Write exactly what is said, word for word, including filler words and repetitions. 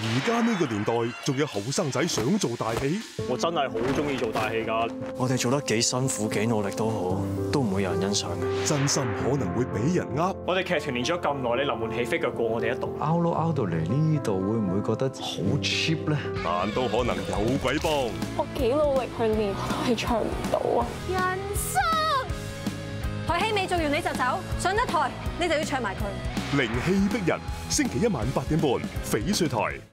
而家呢個年代，仲有後生仔想做大戲？ 我真係好中意做大戲㗎。 我哋做得幾辛苦、幾努力都好，都唔會有人欣賞嘅。 真心可能會俾人呃。 我哋劇團練咗咁耐，你臨門起飛腳過我哋一度。 拗咯拗到嚟呢度，會唔會覺得好 cheap 咧？ 但都可能有鬼幫。 我幾努力去練，係唱唔到啊！ 人生台戲未做完你就走，上得台你就要唱埋佢。 靈氣逼人，星期一晚八點半，翡翠台。